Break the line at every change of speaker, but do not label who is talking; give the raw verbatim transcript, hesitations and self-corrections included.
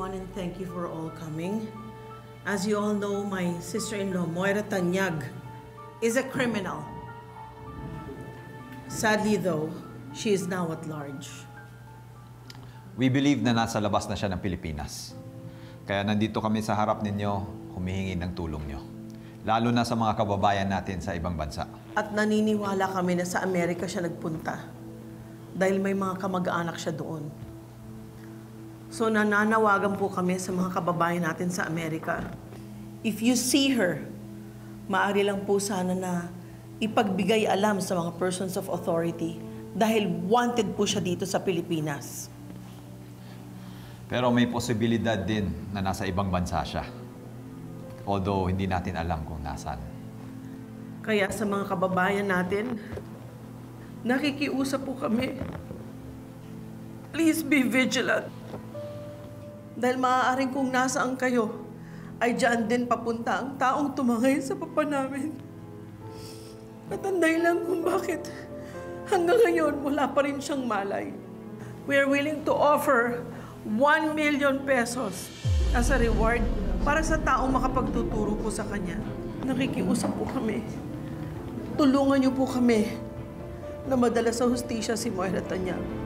everyone, and thank you for all coming. As you all know, my sister-in-law, Moira Tanyag, is a criminal. Sadly, though, she is now at large.
We believe na nasa labas na siya ng Pilipinas. Kaya nandito kami sa harap ninyo, humihingi ng tulong nyo. Lalo na sa mga kababayan natin sa ibang bansa.
At naniniwala kami na sa Amerika siya nagpunta. Dahil may mga kamag-anak siya doon. So nananawagan po kami sa mga kababayan natin sa Amerika. If you see her, maaari lang po sana na ipagbigay alam sa mga persons of authority dahil wanted po siya dito sa Pilipinas.
Pero may posibilidad din na nasa ibang bansa siya. Although hindi natin alam kung nasaan.
Kaya sa mga kababayan natin, nakikiusap po kami. Please be vigilant. Dahil maaaring kung nasaan kayo, ay dyan din papunta ang taong tumangay sa papa namin. At anday lang kung bakit hanggang ngayon wala pa rin siyang malay. We are willing to offer one million pesos as a reward para sa taong makapagtuturo po sa kanya. Nakikiusap po kami. Tulungan niyo po kami na madala sa hustisya si Moira Tanyag.